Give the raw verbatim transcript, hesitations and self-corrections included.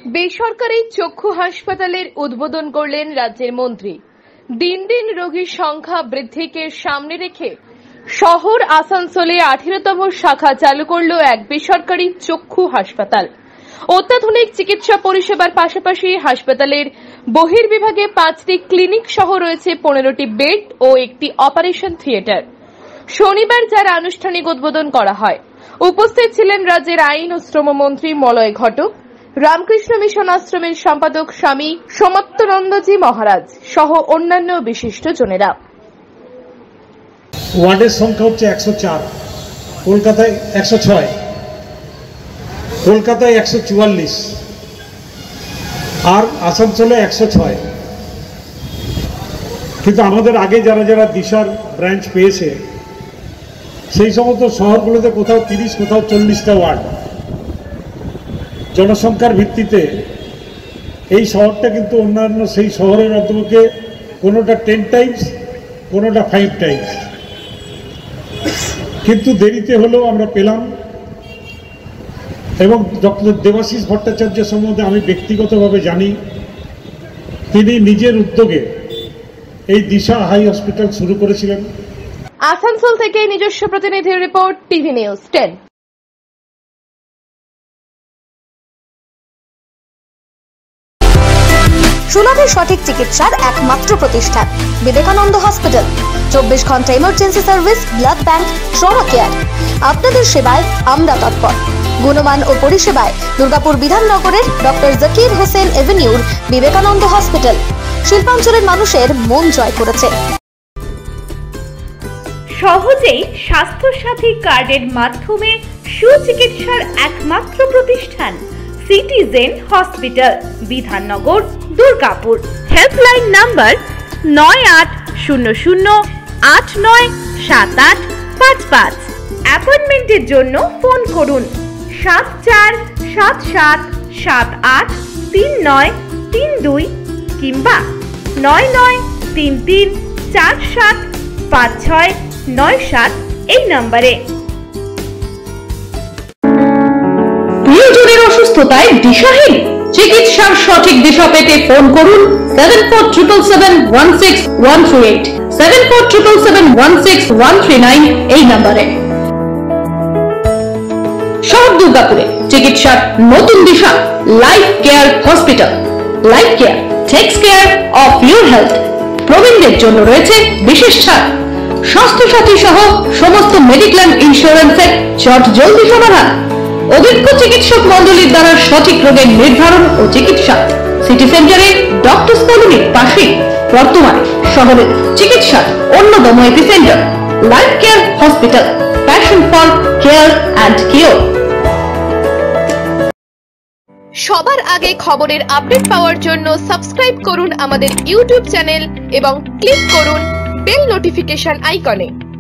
বেসরকারি চক্ষু হাসপাতালের উদ্বোধন করলেন রাজ্যের মন্ত্রী। দিন দিন রোগীর সংখ্যা বৃদ্ধিকে সামনে রেখে শহর আসানসোলে আঠারোতম শাখা চালু করল এক বেসরকারি চক্ষু হাসপাতাল। অত্যাধুনিক চিকিৎসা পরিষেবার পাশাপাশি হাসপাতালের বহির্বিভাগে পাঁচটি ক্লিনিক সহ রয়েছে পনেরোটি বেড ও একটি অপারেশন থিয়েটার। শনিবার যার আনুষ্ঠানিক উদ্বোধন করা হয়, উপস্থিত ছিলেন রাজ্যের আইন ও শ্রমমন্ত্রী মলয় ঘটক, রামকৃষ্ণ মিশন আশ্রমের সম্পাদক স্বামী সোমাত্মানন্দজি মহারাজ সহ অন্যান্য বিশিষ্ট জনেরা। ওয়ার্ডের সংখ্যা হচ্ছে একশো চার, কলকাতায় একশো ছয়, কলকাতায় একশো চুয়াল্লিশ আর আসানসোলে একশো ছয়। কিন্তু আমাদের আগে যারা যারা দিশার ব্রাঞ্চ পেয়েছে সেই সমস্ত শহরগুলোতে কোথাও তিরিশ কোথাও চল্লিশটা ওয়ার্ড। জনসংখ্যার ভিত্তিতে এই শহরটা কিন্তু অন্যান্য সেই শহরের অন্তর্ভুক্ত, কোনোটা টেন টাইমস কোনোটা ফাইভ টাইমস। কিন্তু দেরিতে হলেও আমরা পেলাম, এবং ডক্টর দেবাশিস ভট্টাচার্য সম্বন্ধে আমি ব্যক্তিগতভাবে জানি। তিনি নিজের উদ্যোগে এই দিশা হাই হসপিটাল শুরু করেছিলেন। আসানসোল থেকে নিজস্ব প্রতিনিধির রিপোর্ট, টিভি নিউজ টেন। সুলভে সঠিক চিকিৎসার একমাত্র প্রতিষ্ঠান বিবেকানন্দ হসপিটাল। চব্বিশ ঘন্টা emergency service, blood bank, trauma care. আপনাদের সেবায় আমরা তৎপর। গুণমান ও পরিষেবায় দুর্গাপুর বিধাননগরের ডক্টর জাকির হোসেন এভিনিউর বিবেকানন্দ হসপিটাল শিল্পাঞ্চলের মানুষের মন জয় করেছে। সহজেই স্বাস্থ্যসাথী কার্ডের মাধ্যমে সুচিকিৎসার একমাত্র প্রতিষ্ঠান citizen hospital, Bidhannagar, Durgapur. Helpline number নয় আট শূন্য শূন্য আট নয় সাত আট পাঁচ পাঁচ। অ্যাপয়েন্টমেন্টের জন্য ফোন করুন সাত চার সাত সাত সাত আট তিন নয় তিন দুই কিংবা নয় নয় তিন তিন চার সাত পাঁচ ছয় নয় সাত এই নম্বরে। প্রিয়জনের অসুস্থতায় দিশাহীন, চিকিৎসার সঠিক দিশা পেতে ফোন করুন seven four triple seven one six one three eight, seven four triple seven one six one three nine এই নম্বরে। শহর দুর্গাপুরে চিকিৎসার নতুন দিশা life care hospital. Life care takes care of your health. প্রবীণদের জন্য রয়েছে বিশেষ ছাড়। স্বাস্থ্যসাথী সহ সমস্ত মেডিক্লেম ইন্স্যুরেন্সের চট জলদি সমাধান। অভিজ্ঞ চিকিৎসক মন্ডলীর দ্বারা সঠিক রোগের নির্ধারণ ও চিকিৎসা। সিটি সেন্টারে ডক্টর কলোনির পাশে বর্তমানে শহরের চিকিৎসার অন্যতম epicentre life care hospital, passion for care and cure. সবার আগে খবরের আপডেট পাওয়ার জন্য সাবস্ক্রাইব করুন আমাদের ইউটিউব চ্যানেল এবং ক্লিক করুন বেল নোটিফিকেশন আইকনে।